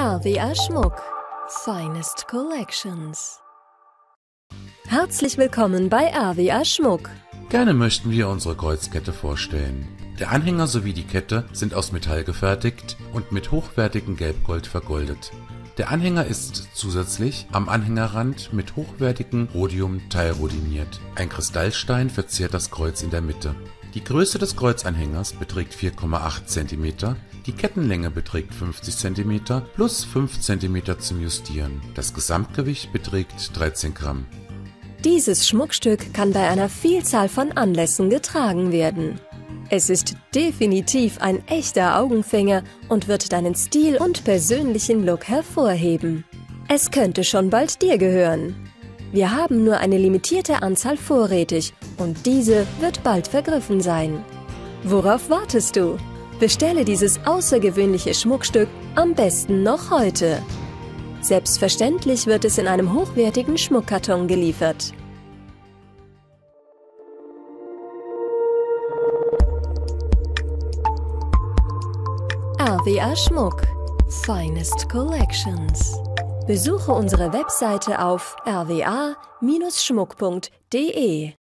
RWA Schmuck. Finest Collections. Herzlich willkommen bei RWA Schmuck. Gerne möchten wir unsere Kreuzkette vorstellen. Der Anhänger sowie die Kette sind aus Metall gefertigt und mit hochwertigem Gelbgold vergoldet. Der Anhänger ist zusätzlich am Anhängerrand mit hochwertigem Rhodium teilrodiniert. Ein Kristallstein verziert das Kreuz in der Mitte. Die Größe des Kreuzanhängers beträgt 4,8 cm, die Kettenlänge beträgt 50 cm plus 5 cm zum Justieren. Das Gesamtgewicht beträgt 13 Gramm. Dieses Schmuckstück kann bei einer Vielzahl von Anlässen getragen werden. Es ist definitiv ein echter Augenfänger und wird deinen Stil und persönlichen Look hervorheben. Es könnte schon bald dir gehören. Wir haben nur eine limitierte Anzahl vorrätig und diese wird bald vergriffen sein. Worauf wartest du? Bestelle dieses außergewöhnliche Schmuckstück am besten noch heute. Selbstverständlich wird es in einem hochwertigen Schmuckkarton geliefert. RWA Schmuck. Finest Collections. Besuche unsere Webseite auf rwa-schmuck.de.